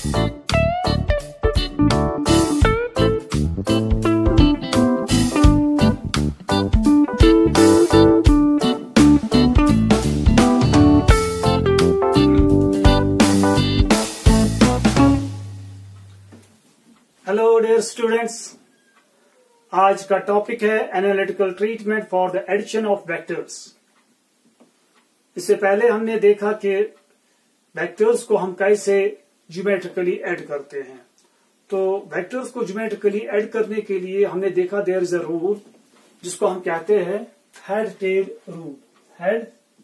Hello dear students, आज का topic है analytical treatment for the addition of vectors. इससे पहले हमने देखा कि वेक्टर्स को हम कैसे ज्योमेट्रिकली ऐड करते हैं। तो वेक्टर्स को ज्योमेट्रिकली ऐड करने के लिए हमने देखा देयर इज अ रूल जिसको हम कहते हैं head tail rule. Head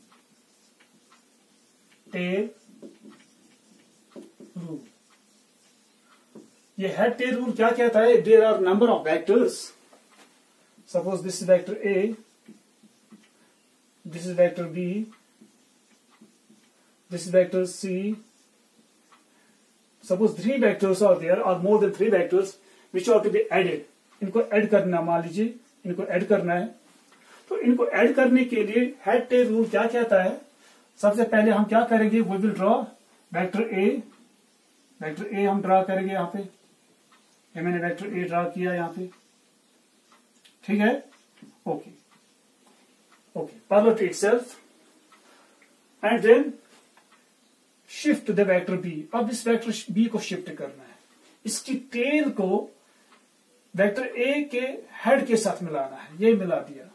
tail rule, ये हेड टेल रूल क्या कहता है? There are number of vectors. Suppose this is vector A, this is vector B, this is vector C. Suppose 3 vectors are there और more than 3 vectors which are to be added. इनको add करना, मान लीजिए इनको add करना है, तो इनको ऐड करने के लिए हेड टेल रूल क्या कहता है? सबसे पहले हम क्या करेंगे? We will draw vector A. Vector A हम ड्रॉ करेंगे यहां पे। ये मैंने वेक्टर ए ड्रा किया यहां पे, ठीक है। Okay okay, parallel to itself and then shift the vector B. अब इस वेक्टर बी को शिफ्ट करना है। इसकी टेल को वेक्टर ए के हेड के साथ मिलाना है। ये मिला दिया,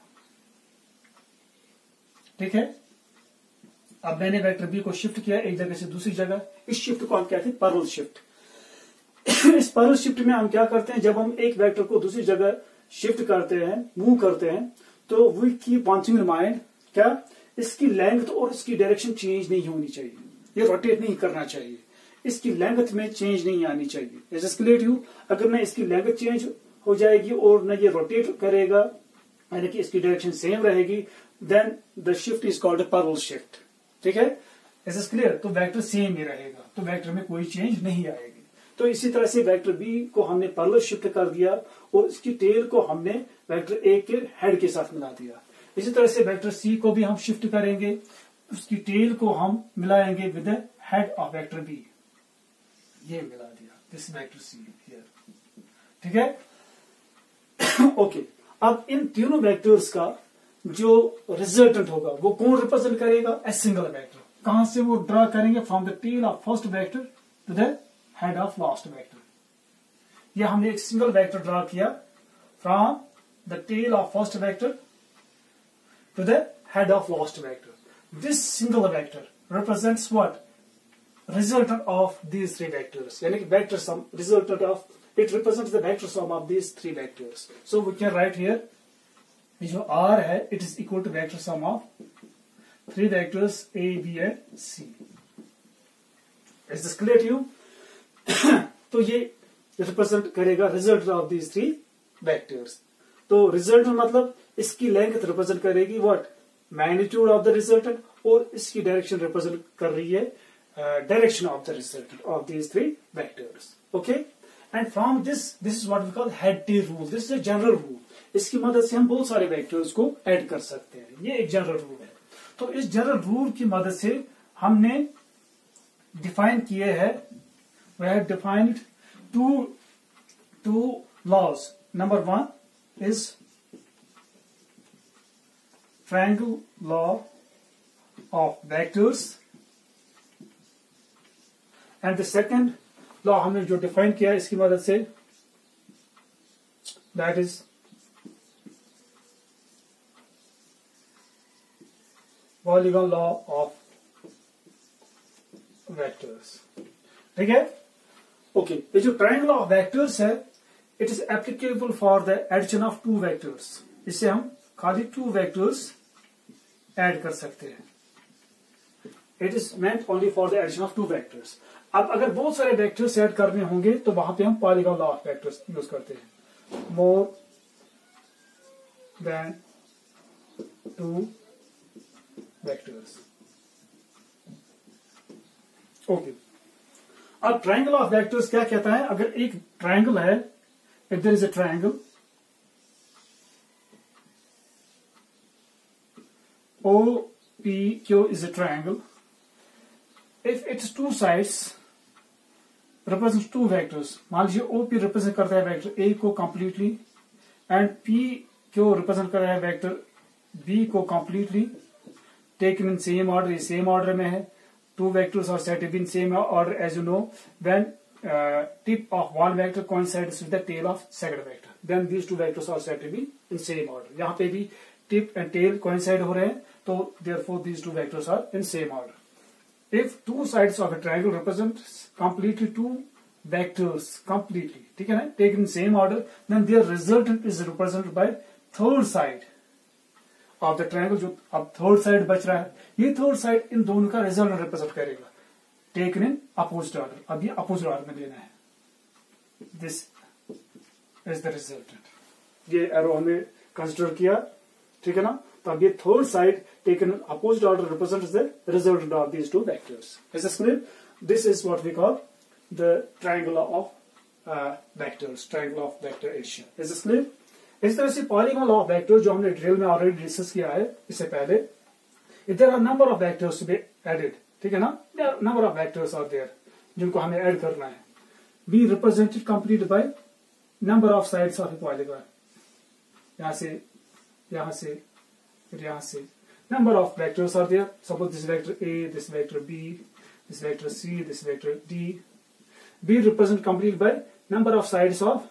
ठीक है। अब मैंने वेक्टर बी को शिफ्ट किया एक जगह से दूसरी जगह। इस शिफ्ट को हम कहते हैं पैरेलल शिफ्ट। इस पैरेलल शिफ्ट में हम क्या करते हैं? जब हम एक वेक्टर को दूसरी जगह शिफ्ट करते हैं, मूव करते हैं, तो we keep one thing in mind, क्या? इसकी लेंथ और इसकी डायरेक्शन चेंज नहीं होनी चाहिए। ये रोटेट नहीं करना चाहिए। इसकी लेंथ में चेंज नहीं आनी चाहिए। Is this clear to you? अगर ना इसकी लेंथ चेंज हो जाएगी और न ये रोटेट करेगा, यानी कि इसकी डायरेक्शन सेम रहेगी, then the shift is called parallel shift, ठीक है। Is this clear? तो वेक्टर सेम ही रहेगा, तो वेक्टर में कोई चेंज नहीं आएगी। तो इसी तरह से वेक्टर बी को हमने पैरेलल शिफ्ट कर दिया और इसकी टेल को हमने वेक्टर ए के हेड के साथ मिला दिया। इसी तरह से वेक्टर सी को भी हम शिफ्ट करेंगे, उसकी टेल को हम मिलाएंगे with the head of vector B. ये मिला दिया, दिस वेक्टर सी हियर, ठीक है। ओके, अब इन तीनों वेक्टर्स का जो रिजल्टेंट होगा वो कौन रिप्रेजेंट करेगा? A single vector. कहां से वो ड्रा करेंगे? From the tail of first vector to the head of last vector. यह हमने एक सिंगल वेक्टर ड्रा किया from the tail of first vector to the head of last vector. This single vector represents what? Resultant of these 3 vectors, यानी कि vector sum, resultant of it represents the vector sum of these 3 vectors. So we can right here, जो R है it is equal to vector sum of 3 vectors A, B and C. Is this clear to you? तो ये represent करेगा result of these 3 vectors. तो result मतलब इसकी length represent करेगी what? Magnitude of the resultant, और इसकी डायरेक्शन रिप्रेजेंट कर रही है direction of the resultant of these 3 vectors. Okay, and from this is what we call head tail rule. This is a general rule. इसकी मदद से हम बहुत सारे वेक्टर्स को ऐड कर सकते हैं। ये एक जनरल रूल है। तो इस जनरल रूल की मदद से हमने डिफाइन किए हैं, we have defined two laws. Number 1 is triangle law of vectors, and the second law हमने जो डिफाइन किया इसकी मदद से, that is polygon law of vectors, ठीक है। ओके, ये जो ट्रायंगल ऑफ वेक्टर्स है it is applicable for the addition of 2 vectors. इससे हम खाली 2 वेक्टर्स ऐड कर सकते हैं। It is meant only for the addition of 2 vectors. अब अगर बहुत सारे वेक्टर्स ऐड करने होंगे तो वहां पे हम polygon law of vectors use करते हैं। More than 2 vectors. ओके, अब ट्रायंगल ऑफ वेक्टर्स क्या कहता है? अगर एक ट्रायंगल है, if there is a triangle OPQ is a triangle, if its 2 sides represent two vectors, मान लीजिए ओपी रिप्रेजेंट करता है वेक्टर ए को कंप्लीटली एंड पी को रिप्रेजेंट कर रहा है वेक्टर बी को completely, taken in same order, ये सेम ऑर्डर में है. Two vectors are set in same order as you know when tip of one vector coincides with the tail of second vector, then these two vectors are said to be in same order. यहाँ पे भी tip and tail coincide हो रहे हैं, तो therefore these two vectors are in same order. If two sides of a triangle represent completely two vectors completely, ठीक है ना, taken in same order, then their resultant is represented by third side of the triangle. जो अब third side बच रहा है, ये third side इन दोनों का resultant represent करेगा. टेकन इन अपोजिट ऑर्डर, अब ये अपोजिट ऑर्डर में लेना है. This is the resultant. ये एरो हमने कंसिडर किया, ठीक है ना. तो अब ये third side taken in opposite order represents the resultant of these two vectors. Is this clear? This is what we call the triangle of vectors, triangle of vector addition. Is this clear? इस तरह से polygon of vector जो हमने detail में already discuss किया है इससे पहले, if there are number of vectors to be added, ठीक है ना, number of vectors are there जिनको हमें ऐड करना है, be represented complete by number of sides of a polygon. यहां से फिर यहां से number of vectors are there. Suppose this vector A, this vector B, this vector C, this vector D. Be represent complete by number of sides of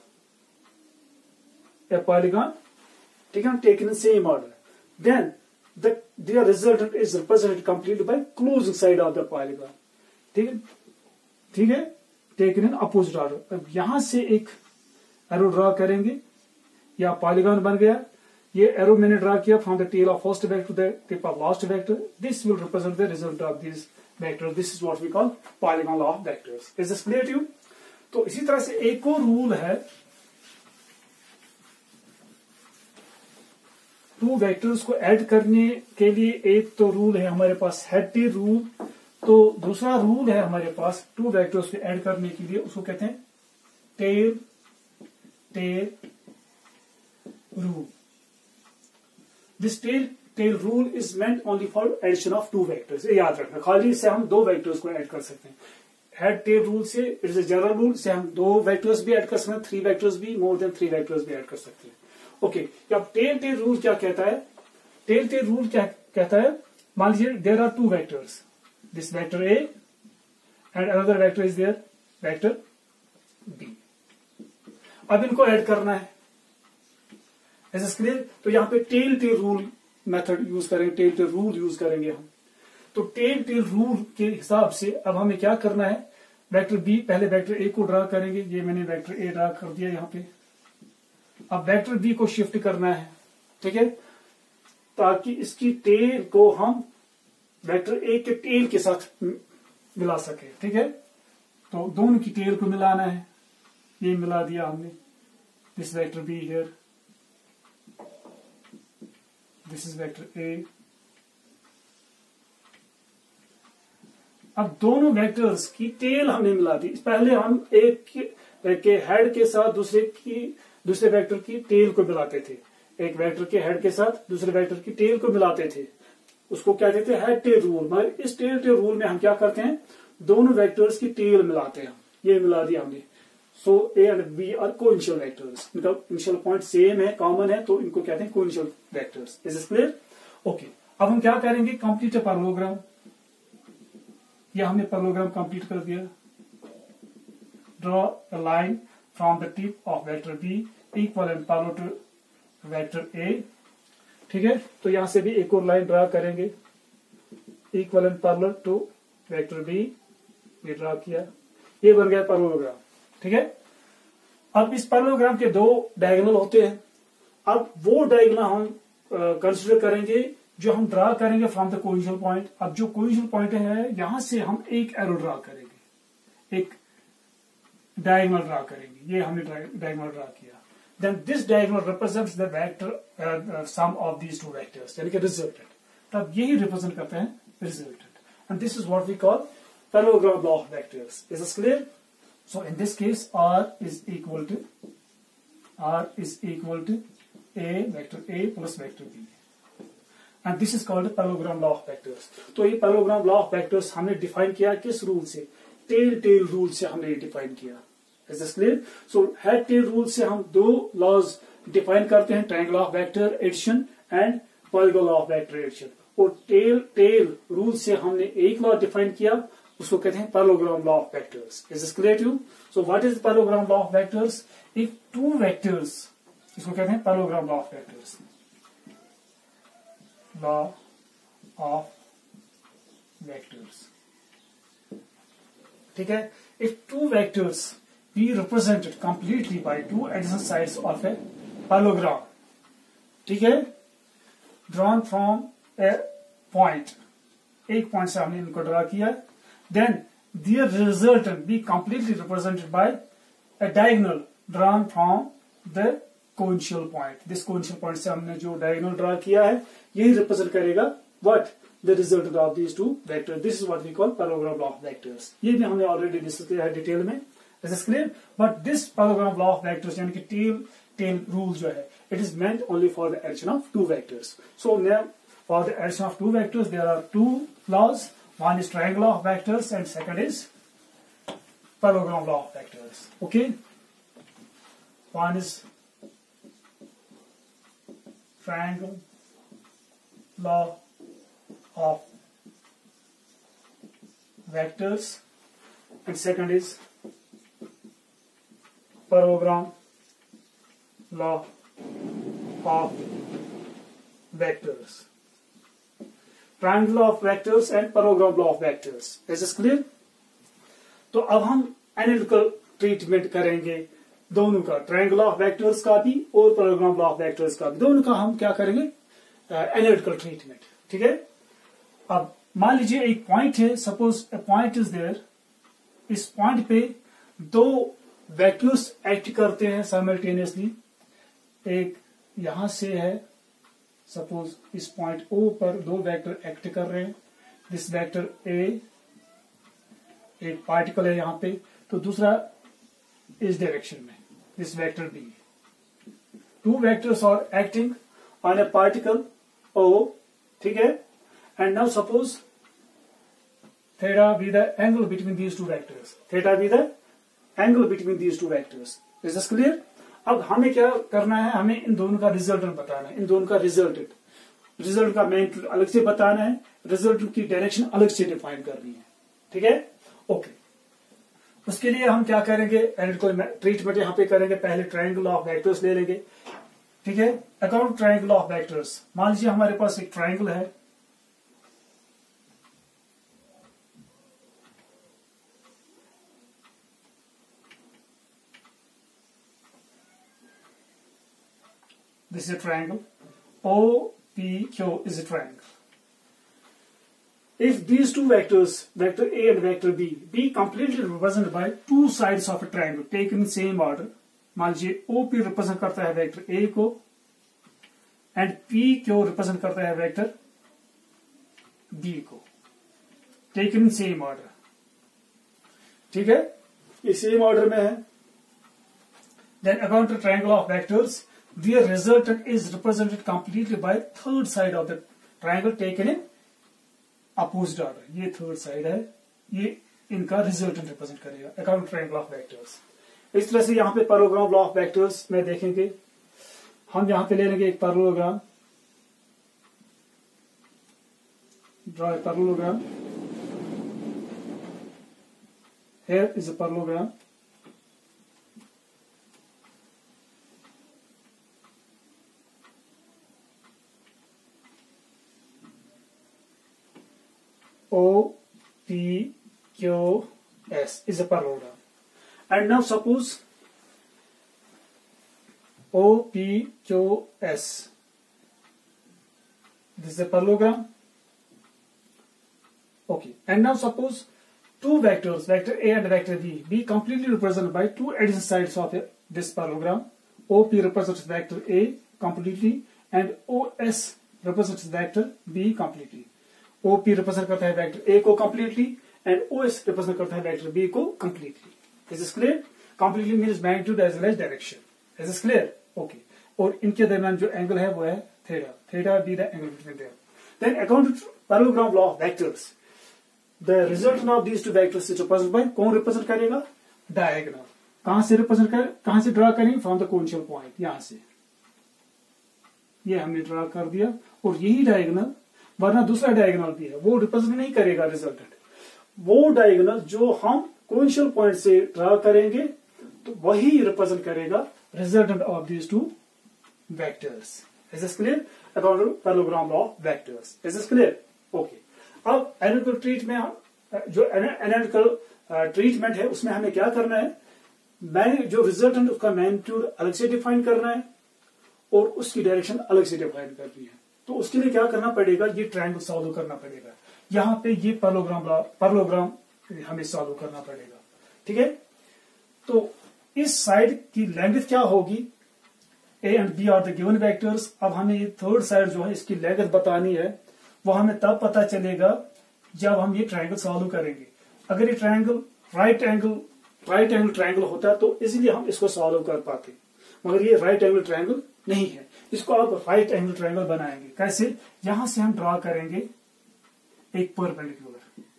a polygon, ठीक है, taken in same order. Then their resultant is represented completely by closing side of the polygon. ठीक है, taken in opposite order. अब यहां से एक arrow draw करेंगे, या पॉलीगॉन बन गया. ये एरो मैंने ड्रॉ किया from the tail of first vector to the tip of last vector. This will represent the result of this vector. This is what we call polygon of vectors. Is this clear to you? तो इसी तरह से एक और rule है two vectors को add करने के लिए. एक तो रूल है हमारे पास हेड टेल रूल, तो दूसरा रूल है हमारे पास टू वेक्टर्स को ऐड करने के लिए, उसको कहते हैं tail rule. This tail rule is meant only for addition of two vectors. याद रखना, खाली से हम दो वेक्टर्स को ऐड कर सकते हैं. हेड टेल रूल से it is a general rule, से हम दो वेक्टर्स भी ऐड कर सकते हैं, थ्री वेक्टर्स भी, मोर देन थ्री वेक्टर्स भी ऐड कर सकते हैं. ओके, अब टेल रूल क्या कहता है? टेल रूल क्या कहता है? मान लीजिए there are two vectors, this vector A and another vector is there vector B. अब इनको ऐड करना है. ऐसा क्लियर? तो यहां पे टेल रूल मेथड यूज करेंगे, टेल रूल यूज करेंगे हम. तो टेल रूल के हिसाब से अब हमें क्या करना है? वेक्टर बी, पहले वेक्टर ए को ड्रा करेंगे. ये मैंने वेक्टर ए ड्रा कर दिया यहां पे. अब वेक्टर बी को शिफ्ट करना है, ठीक है, ताकि इसकी टेल को हम वेक्टर ए के टेल के साथ मिला सके. ठीक है, तो दोनों की टेल को मिलाना है. ये मिला दिया हमने. This vector B here, this is vector A. अब दोनों वेक्टर्स की टेल हमने मिला दी. पहले हम एक के हेड के साथ दूसरे वेक्टर की टेल को मिलाते थे. एक वेक्टर के हेड के साथ दूसरे वेक्टर की टेल को मिलाते थे, उसको क्या कहते हैं? Head tail rule. मगर इस टेल रूल में हम क्या करते हैं? दोनों वेक्टर्स की टेल मिलाते हैं. ये मिला दिया हमने. So A and B are coinitial vectors. इनका इनिशियल पॉइंट सेम है, कॉमन है, तो इनको कहते हैं coinitial vectors. Is this clear? Okay, अब हम क्या करेंगे? Complete a parallelogram. ये हमने पैरेललोग्राम कंप्लीट कर दिया. Draw a line from the tip of vector B equal and parallel to vector A. ठीक है, तो यहां से भी एक और लाइन ड्रा करेंगे. Equal and parallel to vector B, ये ड्रा किया. ये बन गया पैरेललोग्राम. ठीक है, अब इस पैरेललोग्राम के दो डायगोनल होते हैं. अब वो डायगोनल हम कंसिडर करेंगे जो हम ड्रा करेंगे फ्रॉम द कोइनिशियल पॉइंट. अब जो कोइनिशियल पॉइंट है यहां से हम एक एरो ड्रा करेंगे, एक डायगोनल ड्रा करेंगे. ये हमने डायगोनल ड्रा किया. Then this diagonal represents the vector sum of these two vectors, यानी कि resultant. तब यही represent करते हैं resultant. And this is what we call parallelogram law of vectors. Is this clear? So in this case, R is equal to A vector A plus vector B. And this is called the parallelogram law of vectors. तो ये parallelogram law of vectors हमने define किया किस rule से? Tell rule से हमने define किया। Is this clear? So head tail rule से हम दो लॉज डिफाइन करते हैं, triangle of vector addition and polygon of vector addition. और टेल रूल से हमने एक लॉ डिफाइन किया, उसको कहते हैं parallelogram law of vectors. Is this clear to? So what is parallelogram law of vectors? If two vectors, इसको कहते हैं parallelogram law of vectors, law of vectors. ठीक है? If two vectors be represented completely by two adjacent sides of a parallelogram, ठीक है, drawn from a point, एक point से हमने इनको ड्रा किया, then their resultant be completely represented by a diagonal drawn from the coincident point. This coincident point से हमने जो diagonal ड्रा किया है यही रिप्रेजेंट करेगा what the resultant of these two vectors. This is what we call parallelogram law of vectors. ये भी हमने ऑलरेडी डिस्कस किया है डिटेल में। Is this clear? But this parallelogram law of vectors, यानी कि tail rule जो है, it is meant only for the addition of two vectors. So now for the addition of two vectors, there are two laws. One is triangle law of vectors, and second is parallelogram law of vectors. Okay. One is triangle law of vectors, and second is parallelogram law of vectors. Triangle law of vectors and parallelogram law of vectors. Is this clear? तो अब हम analytical treatment करेंगे दोनों का, triangle law of vectors का भी और parallelogram law of vectors का भी, दोनों का हम क्या करेंगे? Analytical treatment. ठीक है? अब मान लीजिए एक पॉइंट है, suppose a point is there, इस पॉइंट पे दो वेक्टर्स एक्ट करते हैं साइमल्टेनियसली। एक यहां से है, सपोज इस पॉइंट ओ पर दो वेक्टर एक्ट कर रहे हैं, दिस वेक्टर ए, एक पार्टिकल है यहां पे, तो दूसरा इस डायरेक्शन में this vector B. Two vectors are acting on a particle O, ठीक है? And now suppose theta be the angle between these two vectors, theta be the angle between these two vectors. Is this clear? अब हमें क्या करना है? हमें इन दोनों का रिजल्टेंट बताना है, इन दोनों का रिजल्ट का मैग्नीट्यूड अलग से बताना है, रिजल्ट की डायरेक्शन अलग से डिफाइन करनी है। ठीक है? ओके। उसके लिए हम क्या करेंगे? एनालिटिकल ट्रीटमेंट यहां पे करेंगे। पहले ट्रायंगल ऑफ वेक्टर्स ले लेंगे। ठीक है? अकाउंट ट्रायंगल ऑफ वेक्टर्स, मान लीजिए हमारे पास एक ट्रायंगल है, this is a triangle, OPQ is a triangle. If these two vectors, vector A and vector B, be completely represented by two sides of a triangle taken in same order, मान लीजिए OP represent करता है vector A को and PQ represent करता है vector B को, taken in same order. ठीक है? ये सेम ऑर्डर में है। Then account the triangle of vectors, their resultant is represented completely by third side of the triangle taken in opposite order. ये third side है, ये इनका रिजल्टेंट रिप्रेजेंट करेगा, अकाउंट ट्रायंगल ऑफ वेक्टर्स। इस तरह से यहाँ पे पैरेललोग्राम लॉ ऑफ वेक्टर्स में देखेंगे, हम यहाँ पे ले लेंगे एक parallelogram, draw a parallelogram, here is a parallelogram, OPQS is a parallelogram. And now suppose OPQS, this is a parallelogram. Okay. And now suppose two vectors, vector A and vector B, be completely represented by two adjacent sides of this parallelogram. OP represents vector A completely and OS represents vector B completely. OP represent करता है vector A को completely and OS represent करता है vector B को completely. Is this clear? Completely means magnitude as well as direction. Is this clear? Okay. और इनके दरमियान जो एंगल है वो है theta, theta be the angle between them. Then according to parallelogram law of vectors, the result of these two vectors is represent by, कौन represent करेगा? Diagonal. कहां से रिप्रेजेंट कर, कहां से ड्रा करेंगे? फ्रॉम द कोनिशियल पॉइंट, यहां से ये हमने ड्रा कर दिया, और यही डायगोनल, वरना दूसरा डायगोनल भी है, वो रिप्रेजेंट नहीं करेगा रिजल्टेंट। वो डायगोनल जो हम कोनिशियल पॉइंट से ड्रा करेंगे तो वही रिप्रेजेंट करेगा resultant of these two vectors. Is this clear about parallelogram law of vectors? Is this clear? Okay. अब एनालिटिकल ट्रीटमेंट, जो एनालिटिकल ट्रीटमेंट है उसमें हमें क्या करना है? जो रिजल्टेंट उसका मैग्नीट्यूड अलग से डिफाइन करना है और उसकी डायरेक्शन अलग से डिफाइन करनी है। तो उसके लिए क्या करना पड़ेगा? ये ट्रायंगल सॉल्व करना पड़ेगा। यहां पे ये पैरेललोग्राम हमें सॉल्व करना पड़ेगा। ठीक है, तो इस साइड की लेंथ क्या होगी? A and B are the given vectors. अब हमें ये थर्ड साइड जो है इसकी लेंथ बतानी है, वो हमें तब पता चलेगा जब हम ये ट्रायंगल सॉल्व करेंगे। अगर ये ट्रायंगल राइट एंगल ट्रायंगल होता तो इसीलिए हम इसको सॉल्व कर पाते, मगर ये राइट एंगल ट्रायंगल नहीं है। इसको आप राइट एंगल ट्रायंगल बनाएंगे कैसे? यहां से हम ड्रॉ करेंगे एक perpendicular,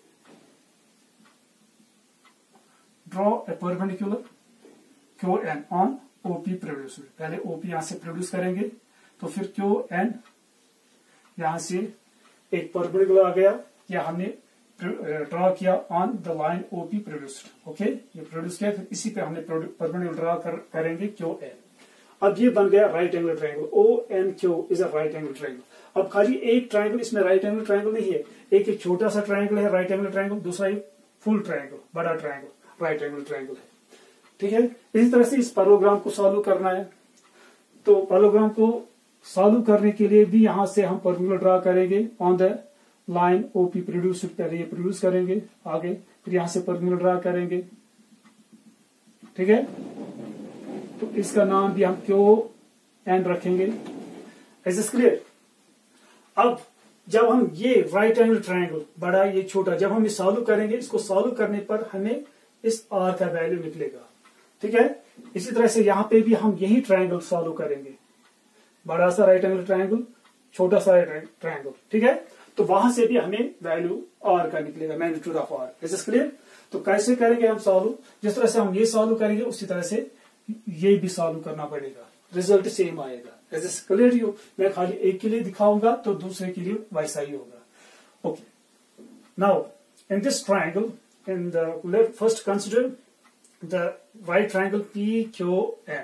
draw a perpendicular Q N on OP produce. पहले ओपी यहां से प्रोड्यूस करेंगे, तो फिर क्यू एन यहां से एक परपेंडिकुलर आ गया, या हमने ड्रॉ किया on the line OP produced. Okay, ये प्रोड्यूस किया, फिर इसी पे हमने परपेंडिकुलर ड्रॉ करेंगे क्यू एन। अब ये बन गया right angle triangle. O N Q is a right angle triangle. अब खाली एक ट्रायंगल, इसमें राइट एंगल ट्रायंगल नहीं है, एक छोटा सा ट्रायंगल है राइट एंगल ट्रायंगल, दूसरा एक फुल ट्रायंगल, बड़ा ट्रायंगल राइट एंगल ट्रायंगल है। ठीक है, इसी तरह से इस पैरेललोग्राम को सॉल्व करना है। तो पैरेललोग्राम को सॉल्व करने के लिए भी यहां से हम परपेंडिकुलर ड्रॉ करेंगे on the line OP produce. पहले ये प्रोड्यूस करेंगे आगे, फिर यहां से परपेंडिकुलर ड्रॉ करेंगे। ठीक है, तो इसका नाम भी हम क्यू एन रखेंगे। Is this clear? अब जब हम ये राइट एंगल ट्रायंगल, बड़ा ये छोटा, जब हम ये सॉल्व करेंगे, इसको सॉल्व करने पर हमें इस आर का वैल्यू निकलेगा। ठीक है, इसी तरह से यहां पे भी हम यही ट्रायंगल सॉल्व करेंगे, बड़ा सा राइट एंगल ट्रायंगल, छोटा सा राइट ट्रायंगल। ठीक है, तो वहां से भी हमें वैल्यू आर का निकलेगा, magnitude of R. Is this clear? तो कैसे करेंगे हम सॉल्व? जिस तरह से हम ये सॉल्व करेंगे उसी तरह से ये भी सॉल्व करना पड़ेगा, रिजल्ट सेम आएगा। Is this clear you? मैं खाली एक के लिए दिखाऊंगा तो दूसरे के लिए वैसा ही होगा। Okay, now in this triangle, in the let first consider the right triangle PQN.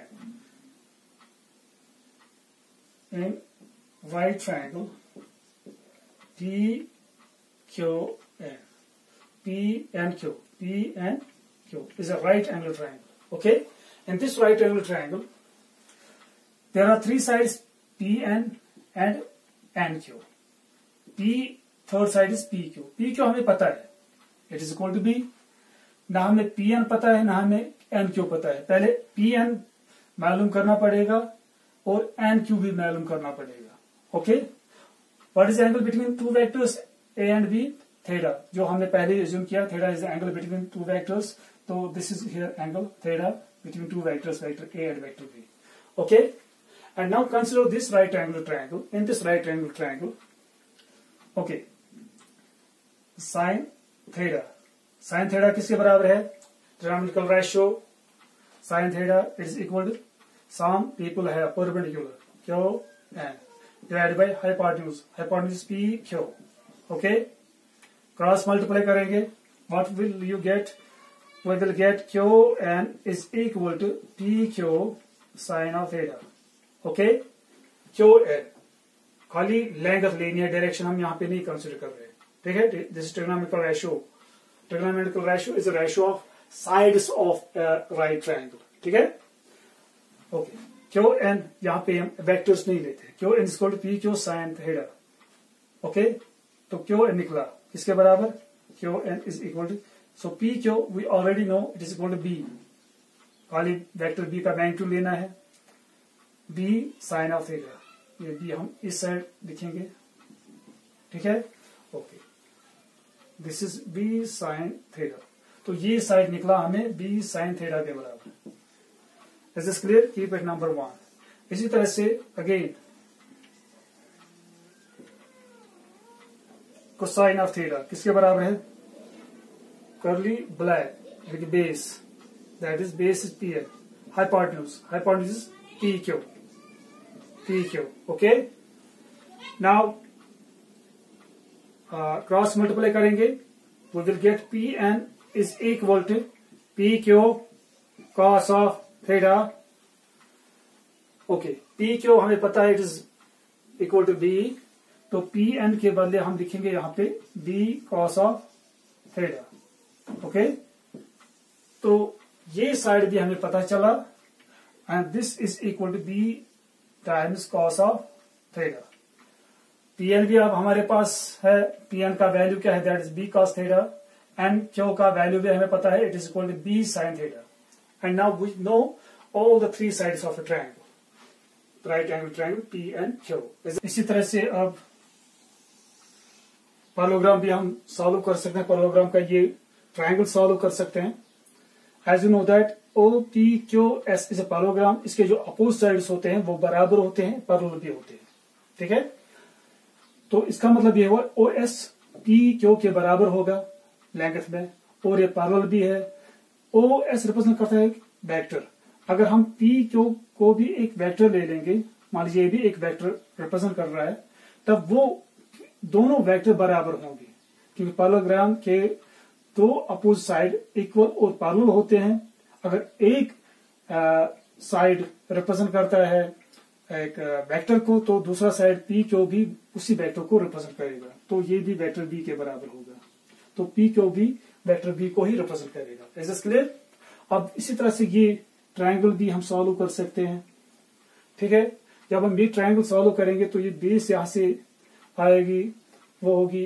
In right triangle PQN, PNQ is a right angle triangle. Okay, in this right angle triangle there are three sides, PN and NQ. P third side is PQ. PQ हमें पता है, it is equal to B. ना हमें P N पता है, ना हमें N Q पता है। पहले पी एन मालूम करना पड़ेगा और एन क्यू भी मालूम करना पड़ेगा। Okay, what is angle between two vectors A and B? Theta, जो हमने पहले एज्यूम किया, theta is the angle between two vectors. तो this is here angle theta between two vectors, vector A and vector B. Okay, and now consider this right angle triangle. In this right angle triangle, okay, sine theta, sine theta किसके बराबर है? Trigonometrical ratio sine theta is equal to some people है perpendicular Q N divided by hypotenuse, hypotenuse P Q. Okay, cross multiply करेंगे, what will you get? We will get Q N is equal to P Q sine of theta. Okay, Q N खाली length लेनी है, direction हम यहाँ पे नहीं consider कर रहे। ठीक है, this is trigonometrical ratio. Trigonometrical ratio is the ratio of sides of right triangle. ठीक है, ओके, क्यू एन यहाँ पे हम वेक्टर्स नहीं लेते, Q N is equal to P Q sine theta. Okay, तो क्यू एन निकला किसके बराबर? Q N is equal to, so P Q we already know it is equal to B, खाली वेक्टर बी का magnitude लेना है, B sine of theta. ये B हम इस साइड लिखेंगे। ठीक है, okay, this is B sine theta. तो ये साइड निकला हमें बी साइन थीटा के बराबर। Is this clear? Keep it number 1। इसी तरह से अगेन कोसाइन ऑफ थीटा किसके बराबर है? curly black like base, that is base is PN. Hypotenuse is PQ. Okay. Now cross multiply करेंगे, we will get PN is equal to PQ cos of theta. Okay, PQ हमें पता है it is equal to B, तो PN के बदले हम लिखेंगे यहाँ पे B cos of theta. Okay, तो ये साइड भी हमें पता चला, and this is equal to B times cos of theta. PN भी अब हमारे पास है, PN का वैल्यू क्या है, that is B cos theta, and Q का वैल्यू भी हमें पता है, it is equal to B sin theta. And now we know all the three sides of a triangle, right angle triangle PNQ. इसी तरह से अब पैरेललोग्राम भी हम सॉल्व कर सकते हैं. पैरेललोग्राम का ये ट्रायंगल सॉल्व कर सकते हैं. As you know that OPQS is a parallelogram. इसके जो अपोजिट साइड्स होते हैं वो बराबर होते हैं, पैरेलल भी होते हैं. ठीक है, तो इसका मतलब ये हुआ OS PQ के बराबर होगा लेंथ में, और ये पैरेलल भी है. OS रिप्रेजेंट करता है वेक्टर. अगर हम PQ को भी एक वेक्टर ले लेंगे, मान लीजिए ये भी एक वेक्टर रिप्रेजेंट कर रहा है, तब वो दोनों वेक्टर बराबर होंगे, क्योंकि पैरेललोग्राम के दो अपोजिट साइड इक्वल और पैरेलल होते हैं. अगर एक साइड रिप्रेजेंट करता है एक वेक्टर को, तो दूसरा साइड PQ भी उसी वेक्टर को रिप्रेजेंट करेगा, तो ये भी वेक्टर B के बराबर होगा. तो PQ भी वेक्टर B को ही रिप्रेजेंट करेगा. Is this clear? अब इसी तरह से ये ट्रायंगल भी हम सॉल्व कर सकते हैं. ठीक है, जब हम ये ट्रायंगल सॉल्व करेंगे तो ये बेस यहां से आएगी, वो होगी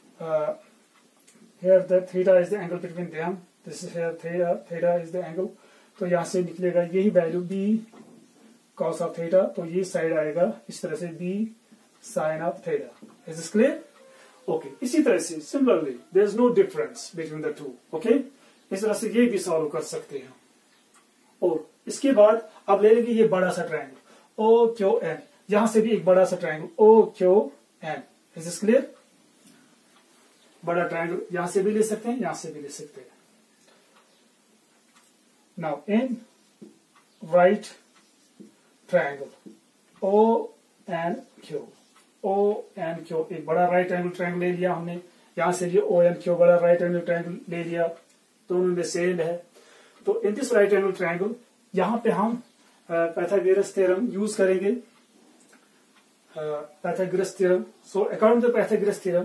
here the theta is the angle between them, this is here theta is the angle, तो यहां से निकलेगा यही value B cos of theta, तो ये साइड आएगा इस तरह से B sin of theta. Is this clear? Okay, इसी तरह से similarly there is no difference between the two. Okay, इस तरह से ये भी सॉल्व कर सकते हैं. और इसके बाद अब ले लेंगे ये बड़ा सा ट्रायंगल OQN, यहां से भी एक बड़ा सा triangle OQN. Is this clear? बड़ा ट्रायंगल यहां से भी ले सकते हैं, यहां से भी ले सकते हैं. Now in right triangle ONQ, एक बड़ा राइट एंगल ट्रायंगल ले लिया हमने, यहां से ये ONQ बड़ा राइट एंगल ट्रायंगल ले लिया, दोनों में सेम है. तो in this right angle triangle यहां पे हम पाइथागोरस थ्योरम यूज करेंगे. Pythagoras theorem. So according to Pythagoras theorem,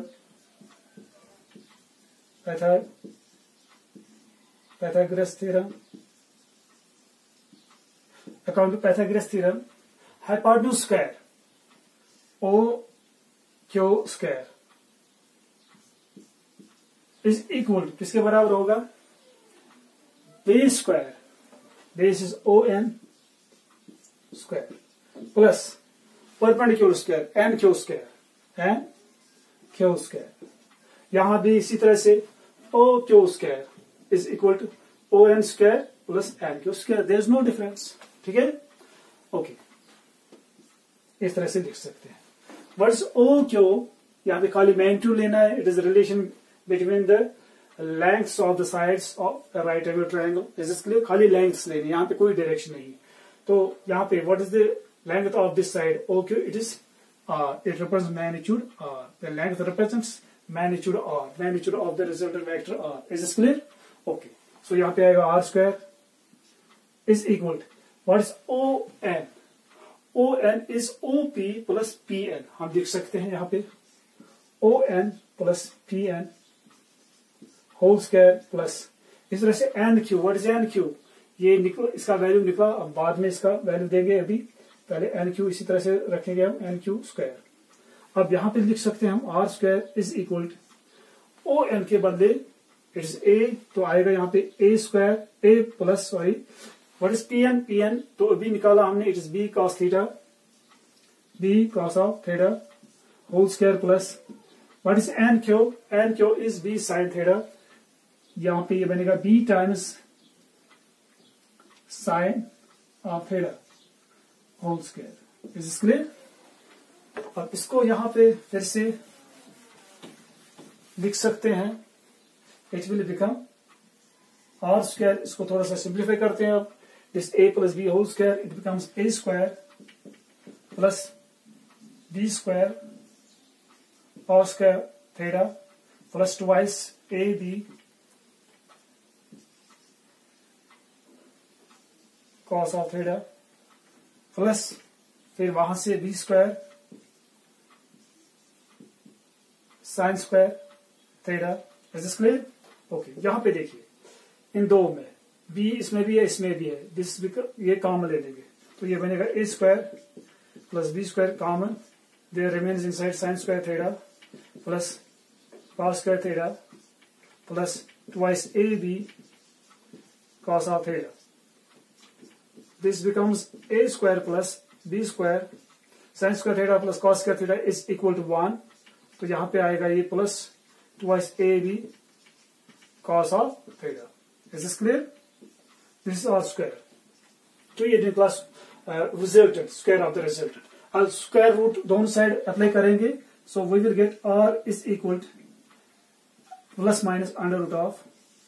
according to Pythagoras theorem, hypotenuse square OQ square is equal to किसके बराबर होगा, base square, base is ON square plus perpendicular square NQ square. यहां भी इसी तरह से OQ square is equal to ON square plus NQ square. There is no difference. ठीक है, ओके, इस तरह से लिख सकते हैं. What is OQ? यहां पे खाली मैग्नीट्यूड लेना है. It is relation between the lengths of the sides of right angle triangle. This is clear, खाली लेंथ्स लेनी, यहां पे कोई डायरेक्शन नहीं. तो यहां पे what is the length of this side OQ? It is R. It represents magnitude R. The length represents magnitude R. Magnitude of the resultant vector R. Is this clear? Okay. So यहाँ पे आएगा R square is equal to what is ON? ON is OP plus PN. हम देख सकते हैं यहाँ पे ON plus PN whole square plus इस तरह से NQ. What is NQ? ये निकला, इसका वैल्यू निकला, अब बाद में इसका वैल्यू देंगे. अभी पहले NQ इसी तरह से रखेंगे हम NQ स्क्वायर. अब यहां पे लिख सकते हैं हम R square is equal to ON के बदले इट इज A, तो आएगा यहाँ पे A square A plus what is PN तो अभी निकाला हमने, it is B cos theta, B cos of theta whole square plus what is NQ is B sin theta. यहाँ पे ये बनेगा B times sin of theta whole square. Is clear? अब इसको यहां पे फिर से लिख सकते हैं. It will become R square, इसको थोड़ा सा सिंप्लीफाई करते हैं अब, this a plus B whole square, it becomes a square plus b square और square theta plus twice A B cos of theta plus फिर वहां से b square sine square theta. Is this clear? Okay, यहां पे देखिए इन दो में b इसमें भी है इसमें भी है, दिस ये कॉमन ले लेंगे तो ये बनेगा a square plus b square common, there remains inside sine square theta plus cos square theta plus twice A B cos of theta. This becomes a square plus b square sine square theta plus cos square theta is equal to 1, तो यहां पे आएगा ये plus twice A B cos of theta. Is this clear? This is R square, तो ये निकला resultant, square of the resultant. अब square root दोनों साइड अप्लाई करेंगे, so we will get R is equal plus minus under root of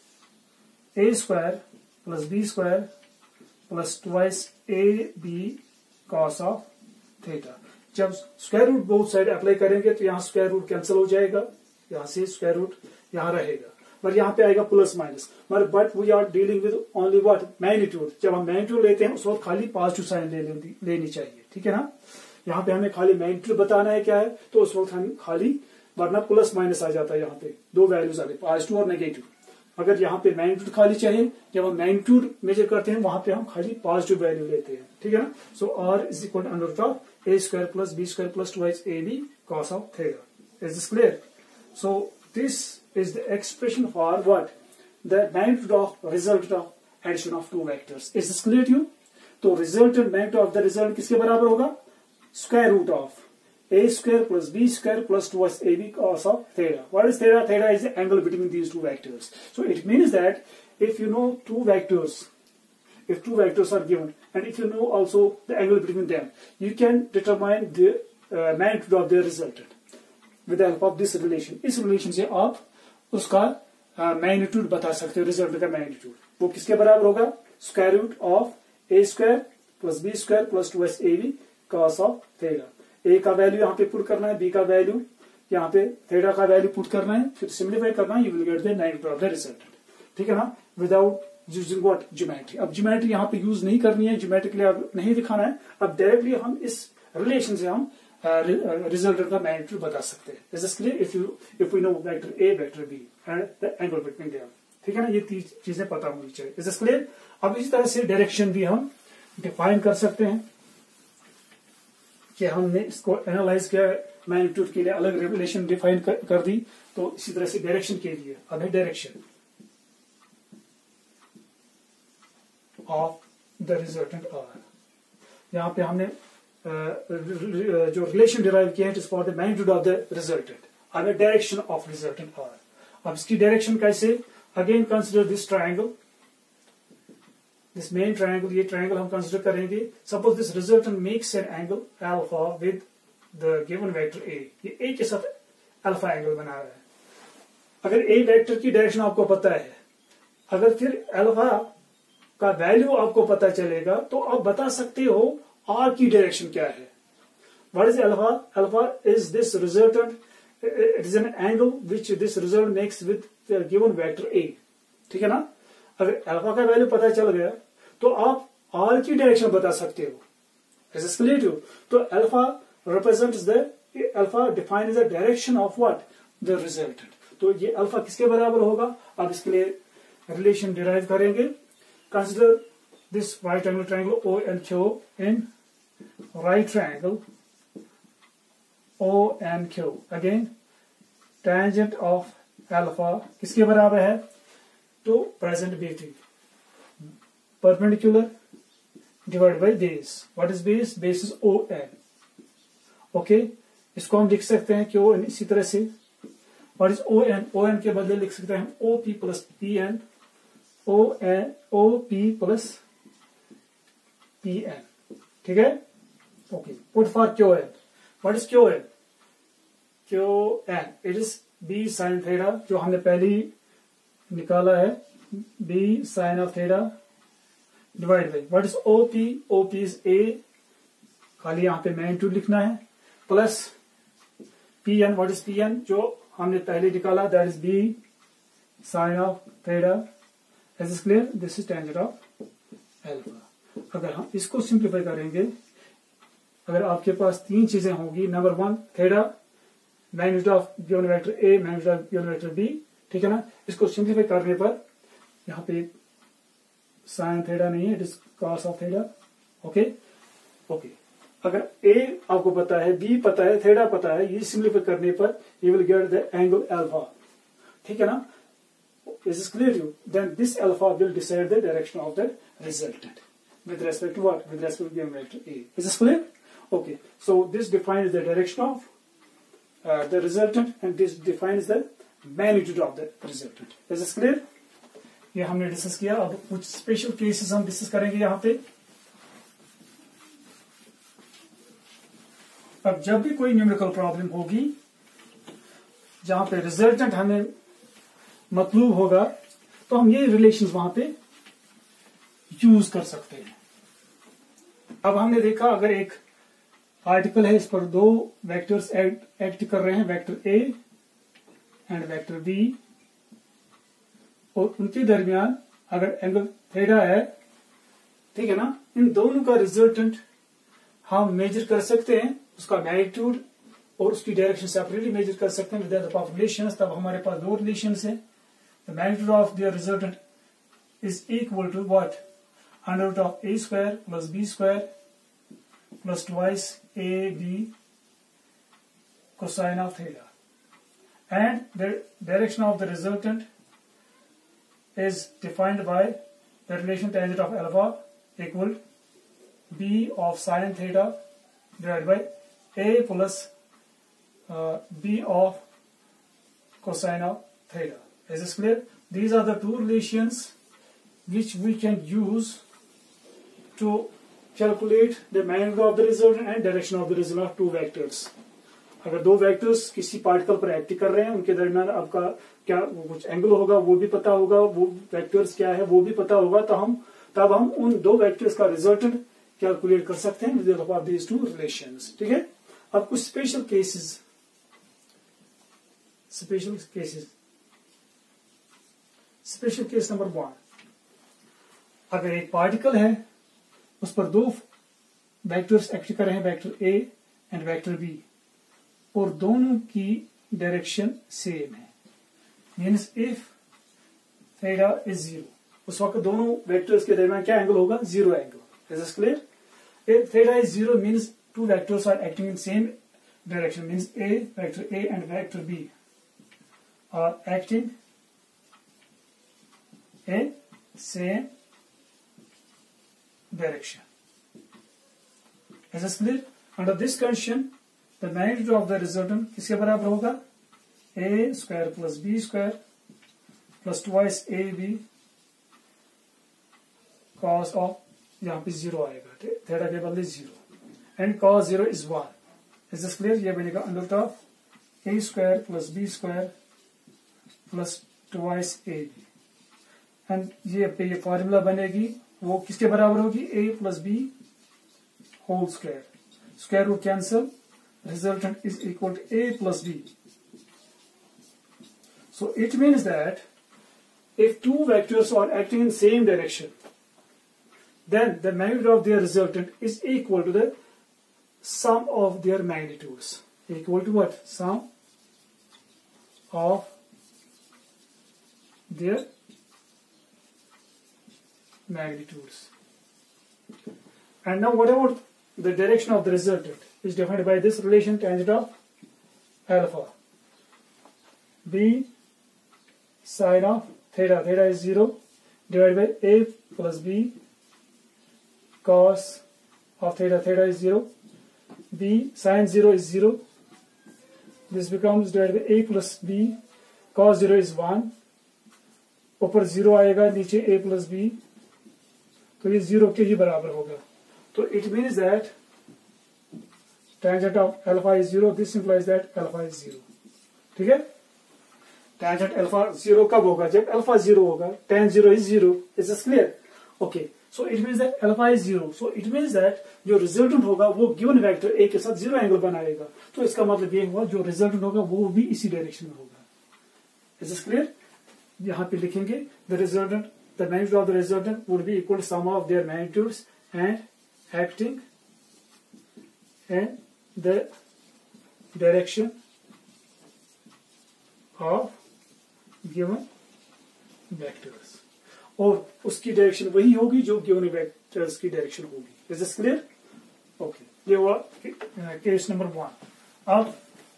A square plus B square plus twice A B cos of theta. जब square root both side apply करेंगे तो यहां square root cancel हो जाएगा, यहां से square root यहां रहेगा, पर यहां पे आएगा plus minus, but we are dealing with only what magnitude. जब हम मैग्नीट्यूड लेते हैं उस वक्त खाली पॉजिटिव साइन लेनी चाहिए, ठीक है ना। यहाँ पे हमें खाली मैग्नीट्यूड बताना है क्या है, तो उस वक्त हम खाली, वरना प्लस माइनस आ जाता है, यहाँ पे दो वैल्यूज आ गए पॉजिटिव और नेगेटिव। अगर यहाँ पे मैग्नीट्यूड खाली चाहिए, जब हम मैग्नीट्यूड मेजर करते हैं वहां पे हम खाली पॉजिटिव वैल्यू लेते हैं, ठीक है ना। So R is equal to under root of A square plus B square plus twice A B cos of theta. Is this clear? So this is the expression for what? The magnitude of result of addition of two vectors. Is this clear to you? तो resultant magnitude of the result किसके बराबर होगा? Square root of a square plus b square plus 2ab cos of theta. What is theta? Theta is the angle between these two vectors. So it means that if you know two vectors, if two vectors are given, and if you know also the angle between them, you can determine the magnitude of their resultant with the help of this relation. इस relation से आप उसका magnitude बता सकते हो, result का magnitude. वो किसके बराबर होगा? Square root of A square plus B square plus 2ab cos of theta. A का वैल्यू यहाँ पे पुट करना है, बी का वैल्यू यहाँ पे, थीटा का वैल्यू पुट करना है, फिर सिम्प्लीफाई करना है, you will get the magnitude of the resultant, ठीक है ना, विदाउट यूजिंग व्हाट? ज्योमेट्री। अब ज्योमेट्री यहाँ पे यूज नहीं करनी है, ज्योमेट्री के लिए अब नहीं दिखाना है, अब डायरेक्टली हम इस रिलेशन से हम रिजल्टेंट का मैग्नीट्यूड बता सकते हैं। Is this clear? If we know vector A, vector B and the angle between them, ठीक है ना, ये तीन चीजें पता होनी चाहिए। Is this clear? अब इसी तरह से डायरेक्शन भी हम डिफाइन कर सकते हैं कि हमने इसको एनालाइज किया, मैग्नीट्यूड के लिए अलग रिलेशन डिफाइन कर दी, तो इसी तरह से डायरेक्शन के लिए अब है direction of the resultant R. यहाँ पे हमने जो रिलेशन डिराइव किया है, it is for the magnitude of the resultant, अब डायरेक्शन ऑफ रिजल्टेंट आर। अब इसकी डायरेक्शन कैसे? Again consider this triangle, this main triangle, ये ट्रायंगल हम कंसिडर करेंगे। Suppose this resultant makes an angle alpha with the given vector A, ये A के साथ अल्फा एंगल बना रहा है। अगर ए वेक्टर की डायरेक्शन आपको पता है, अगर फिर अल्फा का वैल्यू आपको पता चलेगा, तो आप बता सकते हो आर की डायरेक्शन क्या है। What is alpha? Alpha is this resultant, it is an angle which this result makes with given vector A, ठीक है ना। अगर अल्फा का वैल्यू पता चल गया तो आप आर की डायरेक्शन बता सकते हो। Is this clear to? तो alpha represents the, alpha define the direction of what? The resultant. तो ये अल्फा किसके बराबर होगा? अब इसके लिए रिलेशन डिराइव करेंगे। Consider this right angle triangle O and Q in right triangle O and Q. Again, tangent of alpha किसके बराबर है? तो present BT, perpendicular divided by base. What is base? Base is ON. Okay, इसको हम लिख सकते हैं Q इसी तरह से। What is ON? ON के बदले लिख सकते हैं हम OP plus PN, OP plus PN, ठीक है। Okay, put for QN। What is QN? QN it is B sin theta, जो हमने पहले निकाला है, B sin of theta divided by what is OP? OP is A, खाली यहाँ पे मैग्नीट्यूड लिखना है, plus PN, what is PN? जो हमने पहले निकाला, that is B sin of theta. Is this clear? This is tangent of alpha. अगर हम इसको सिंप्लीफाई करेंगे, अगर आपके पास तीन चीजें होंगी, number one theta, magnitude of given vector A, magnitude of given vector B, ठीक है ना, इसको सिंप्लीफाई करने पर यहाँ पे साइन थीटा नहीं है, it is cos of theta. Okay okay, अगर ए आपको पता है, बी पता है, थीटा पता है, ये सिंप्लीफाई करने पर you will get the angle alpha. ठीक है ना, is is clear you? Then this alpha will decide the direction of the resultant with respect to what? With respect to given vector A. Is this clear? Okay. So this defines the direction of the resultant, and this defines the magnitude of the resultant. Is this clear? ये हमने discuss किया. अब कुछ special cases हम discuss करेंगे यहाँ पे. अब जब भी कोई न्यूमेरिकल प्रॉब्लम होगी जहां पे रिजल्टेंट हमें मतलूब होगा, तो हम ये रिलेशंस वहां पे यूज कर सकते हैं. अब हमने देखा, अगर एक आर्टिकल है, इस पर दो वेक्टर्स एक्ट कर रहे हैं, vector A and vector B, और उनके दरमियान अगर एंगल थीटा है, ठीक है ना, इन दोनों का रिजल्टेंट हम मेजर कर सकते हैं, उसका मैग्नीट्यूड और उसकी डायरेक्शन सेपरेटली मेजर कर सकते हैं with the help of relations. तब हमारे पास दो रिलेशंस है. The magnitude of their resultant is equal to what? under root of a square plus b square plus twice ab cosine of theta, and the direction of the resultant is defined by the relation tangent of alpha equal b of sin theta divided by a plus b of cosine of theta. Is this clear? These are the two relations which we can use to calculate the magnitude of the resultant and direction of the result of two vectors. अगर दो vectors किसी particle पर act कर रहे हैं, उनके दरमियान आपका क्या कुछ एंगल होगा वो भी पता होगा, वो वेक्टर्स क्या है वो भी पता होगा, तो तब हम उन दो वेक्टर्स का रिजल्टेंट कैलकुलेट कर सकते हैं with the help of these two relations. ठीक है. अब कुछ स्पेशल केसेस नंबर 1, अगर एक पार्टिकल है, उस पर दो वेक्टर्स एक्ट कर रहे हैं, vector A and vector B, और दोनों की डायरेक्शन सेम है, मीन्स इफ थीटा इज 0, उस वक्त दोनों वेक्टर्स के दरमियान क्या एंगल होगा? 0 angle. Is this clear? If theta is 0 means two vectors are acting in same direction, means vector A and vector B are acting in same direction. Is this clear? Under this condition, the magnitude of the resultant किसके बराबर होगा? a square plus b square plus twice ab cos of, यहाँ पे 0 आएगा, theta के बदले 0, and cos 0 is 1. Is this clear? ये बनेगा under root of a square plus b square plus twice ab, and ये फॉर्मूला बनेगी, वो किसके बराबर होगी? a plus B whole square, square root cancel, resultant is equal to a plus b. So it means that if two vectors are acting in same direction, then the magnitude of their resultant is equal to the sum of their magnitudes. Equal to what? Sum of their magnitudes. And now what about the direction of the resultant? Is defined by this relation tangent of alpha. B sin of theta, theta is 0, divided by a plus b cos of theta, theta is 0, b sin 0 is 0, this becomes divided by a plus b cos 0 is 1, ऊपर 0 आएगा, नीचे a plus b, तो ये 0 के ही बराबर होगा. तो it means that tangent of alpha is 0, this implies that alpha is 0. ठीक है. टेंजेंट अल्फा 0 कब होगा? जब अल्फा 0 होगा. tan 0 is 0. Is this clear? Okay. So it means that alpha is 0. So it means that जो resultant होगा वो given vector ए के साथ 0 एंगल बनाएगा. तो इसका मतलब ये हुआ जो रिजल्टेंट होगा वो भी इसी डायरेक्शन में होगा. Is this clear? यहाँ पे लिखेंगे the resultant, the magnitude of the resultant would be equal to sum of their magnitudes and acting in the direction of given vectors. और उसकी डायरेक्शन वही होगी जो गिवन वेक्टर्स की डायरेक्शन होगी. Is this clear? ओके. ये हुआ case number 1. अब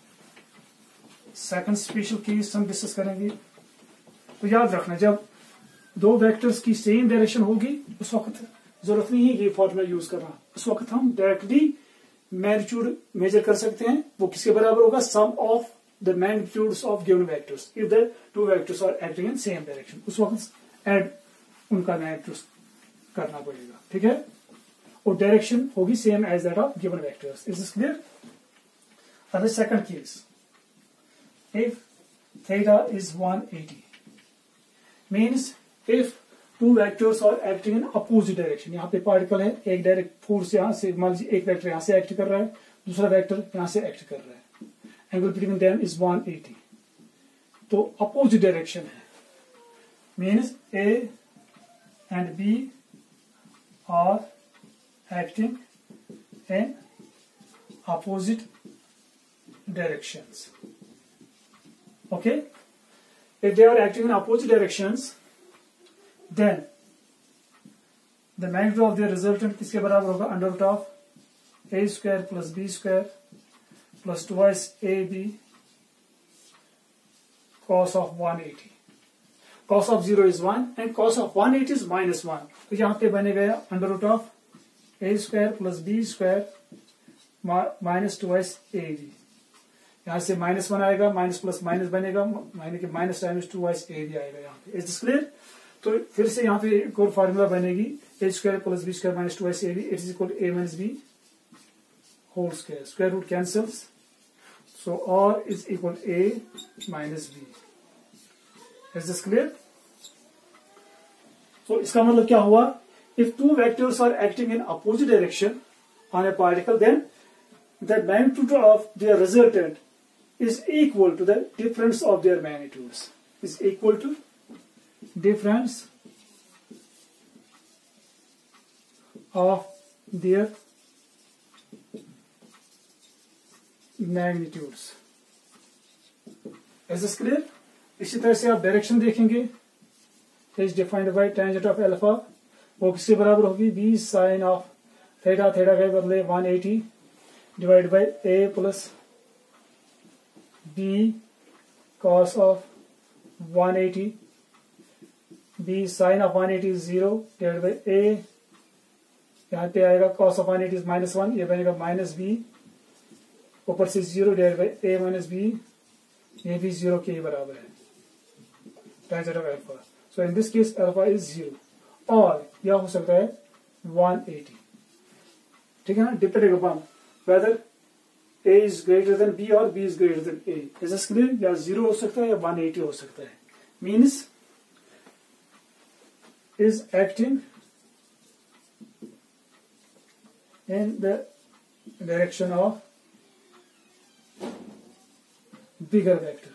सेकंड स्पेशल केस हम डिस्कस करेंगे. तो याद रखना जब दो वेक्टर्स की सेम डायरेक्शन होगी उस वक्त जरूरत नहीं है ये फॉर्मूला यूज करना. उस वक्त हम डायरेक्टली मैग्नीट्यूड मेजर कर सकते हैं. वो किसके बराबर होगा? Sum of the magnitudes of given vectors if the two vectors are acting in same direction. उस वक्त एड उनका मैग्नीट्यूड करना पड़ेगा. ठीक है. और डायरेक्शन होगी same as that of given vectors. Is this clear? And the second case, if theta is 180, means if two vectors are acting in opposite direction. यहाँ पे पार्टिकल है, एक डायरेक्ट फोर्स यहाँ से, मान लीजिए एक वेक्टर यहाँ से एक्ट कर रहा है, दूसरा वेक्टर यहाँ से एक्ट कर रहा है. Angle between them is 180. तो अपोजिट डायरेक्शन है. Means A and B are acting in opposite directions. Okay? If they are acting in opposite directions, then the magnitude of their resultant किसके बराबर होगा? Under root of a square plus b square plus twice ab cos of 180. Cos of 0 is 1 and cos of 180 is minus 1. तो यहाँ पे बनेगा under root of a square plus b square minus 2s A B. यहां से -1 आएगा, minus plus minus बनेगा, minus times 2s A B आएगा यहाँ पे. Is this clear? तो फिर से यहाँ पे एक और फॉर्मूला बनेगी a square plus b square minus 2s A B. It is equal a minus b whole square. Square root cancels, so r is equal a minus b. Is this clear? तो इसका मतलब क्या हुआ? If two vectors are acting in opposite direction on a particle, then the magnitude of their resultant is equal to the difference of their magnitudes. Is equal to difference of their magnitudes. Is this clear? इसी तरह से आप direction देखेंगे. is defined by tangent of alpha. वो किसके बराबर होगी? b sin of theta. Theta के बदले 180 divide by a plus b cos of 180. b sine of 180 is 0 divide by a. यहाँ पे आएगा cos ऑफ 180 इज -1. ये बनेगा माइनस b. ऊपर से 0 divide by a minus b. ये भी 0 के बराबर है. Tangent of alpha. So in this case alpha is 0. और यह हो सकता है 180. ठीक है ना? Depending upon whether a is greater than b और b is greater than a. Is this clear? या 0 हो सकता है या 180 हो सकता है. Means is acting in the direction of bigger vector.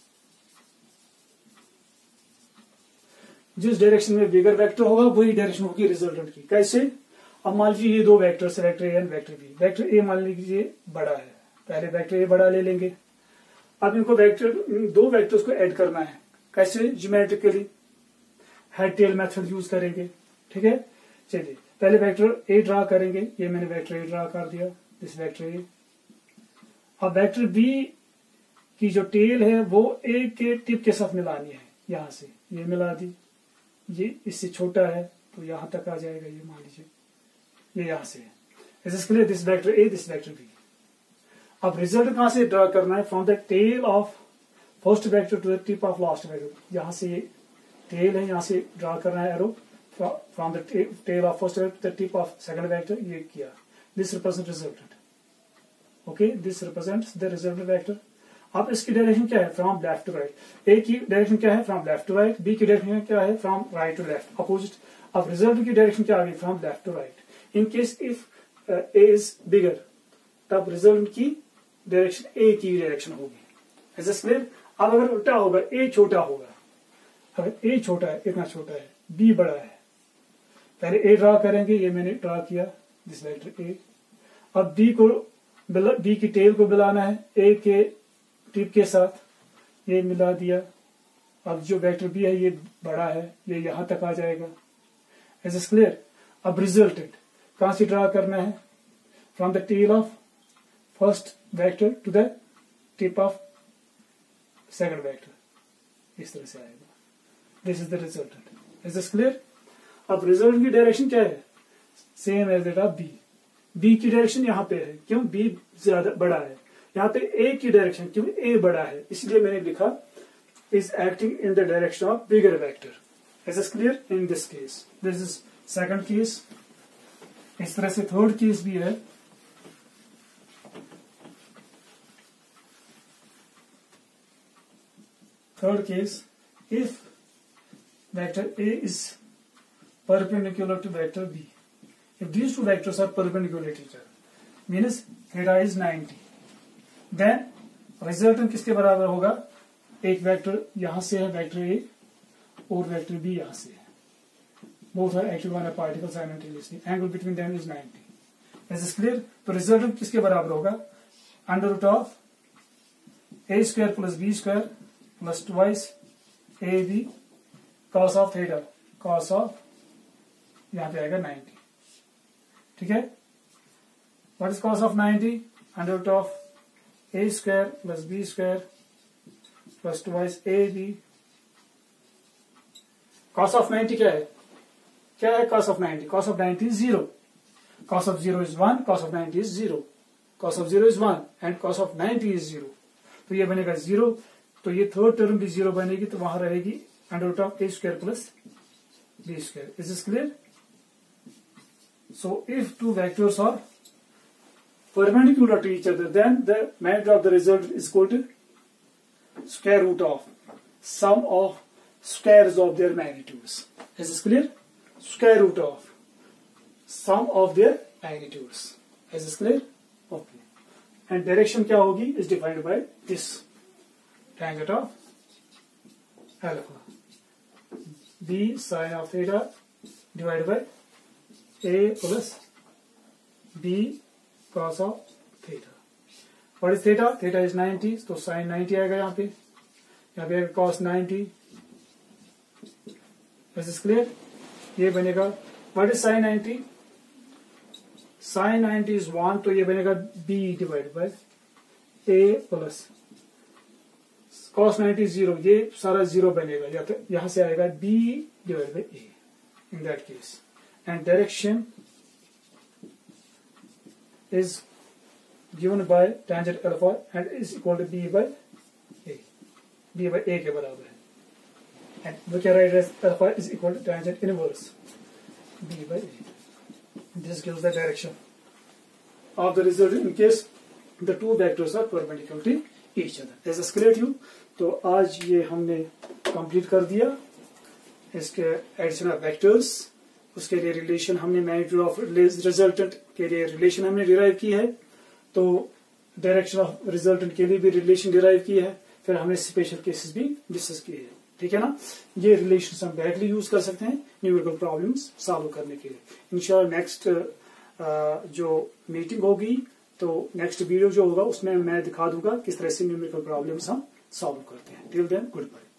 जिस डायरेक्शन में बिगर वेक्टर होगा वही डायरेक्शन होगी रिजल्टेंट की. कैसे? अब मान लीजिए ये दो vectors, vector A and vector B. Vector A मान लीजिए बड़ा है, पहले वेक्टर ए बड़ा ले लेंगे. अब इनको दो वेक्टर्स को ऐड करना है. कैसे? Geometrically head tail method use करेंगे. ठीक है. चलिए पहले वेक्टर ए ड्रा करेंगे. ये मैंने वेक्टर ए ड्रा कर दिया, दिस वेक्टर ए. अब वेक्टर बी की जो टेल है वो ए के टिप के साथ मिलानी है. यहां से ये मिला दी. ये इससे छोटा है तो यहां तक आ जाएगा. ये मान लीजिए ये यहां से है. Is this clear? This vector A, this vector B. अब रिजल्ट कहां से ड्रा करना है? From the tail of first vector to the tip of last vector. यहां से ये टेल है, यहां से ड्रा करना है arrow from the tail of first vector to the tip of second vector. ये किया. This represent resultant. Okay, this represents the resultant vector. अब इसकी डायरेक्शन क्या है, from left to right. A की डायरेक्शन क्या है, from left to right. B की डायरेक्शन क्या है, from right to left, opposite. अब रिजल्ट की डायरेक्शन क्या आ गई, from left to right. In case if A is bigger, तब रिजल्ट की डायरेक्शन ए की डायरेक्शन होगी। ऐसा क्लियर। अब अगर उल्टा होगा, ए छोटा होगा, अगर ए छोटा है, इतना छोटा है, बी बड़ा है, पहले ए ड्रा करेंगे, ये मैंने ड्रा किया, दिस वेक्टर ए। अब बी की टेल को मिलाना है ए के टिप के साथ, ये मिला दिया। अब जो वेक्टर बी है ये बड़ा है, ये यहां तक आ जाएगा। Is this clear. अब रिजल्टेंट कहां से ड्रा करना है, from the tail of first vector to the tip of second vector, इस तरह से आएगा। This is the resultant. Is this clear. अब रिजल्ट की डायरेक्शन क्या है, same as that of B. B की डायरेक्शन यहाँ पे है, क्यों, बी ज्यादा बड़ा है। यहाँ पे ए की डायरेक्शन, क्यों, ए बड़ा है, इसलिए मैंने लिखा is acting in the direction of bigger vector. Is this clear. In this case, this is second case. इस तरह से थर्ड केस भी है। Third case, if vector A is perpendicular to vector B. If these two vectors are perpendicular to each other, means theta is 90. Then resultant किसके बराबर होगा, एक vector यहां से है, वेक्टर A, और वेक्टर B यहां से है। Both are acting on a particle simultaneously. Angle between them is 90. Is this clear? तो resultant किसके बराबर होगा, under root of A square plus B square plus twice AB cos of theta, cos of यहां पे आएगा 90। ठीक है। What is cos of 90, under root of A square plus B square plus twice A B. cos of 90 क्या है, क्या है cos of 90, cos of 90 is 0, cos of 0 is 1, cos of 90 is 0, cos of 0 is 1 and cos of 90 is 0। तो ये बनेगा 0, तो ये third term भी 0 बनेगी, तो वहां रहेगी under root of a square plus b square. Is this clear? So if two vectors are perpendicular to each other, then the magnitude of the result is equal to square root of sum of squares of their magnitudes. Is this clear? Square root of sum of their magnitudes. Is this clear? Okay. And direction क्या होगी is defined by this tangent of alpha. B sin of theta divided by A plus B cos of theta. What is theta? Theta is 90, तो sin 90 आएगा यहाँ पे आएगा cos 90. Is this clear? ये बनेगा, what is sin 90? Sin 90 is 1, तो ये बनेगा B divided by A plus cos 90 0, ये सारा 0 बनेगा, या तो यहां से आएगा b divide by a in that case. And direction is given by tangent alpha and is equal to b by a के बराबर है। And we can write as alpha is equal to tangent inverse b by a। This gives the direction of the result in case the two vectors are perpendicular to each other. Is this clear to you? तो आज ये हमने complete कर दिया इसके addition of vectors, उसके लिए relation हमने मैग्नीट्यूड ऑफ रिजल्टेंट के लिए रिलेशन हमने डिराइव की है, तो डायरेक्शन ऑफ रिजल्टेंट के लिए भी रिलेशन डिराइव की है, फिर हमने स्पेशल केसेस भी डिस्कस किए हैं। ठीक है ना। ये रिलेशन हम डायरेक्टली यूज कर सकते हैं न्यूमेरिकल प्रॉब्लम्स सॉल्व करने के लिए। इंशाल्लाह नेक्स्ट जो मीटिंग होगी, तो नेक्स्ट वीडियो जो होगा उसमें मैं दिखा दूंगा किस तरह से न्यूमेरिकल प्रॉब्लम्स हम सॉल्व करते हैं। Till then good bye.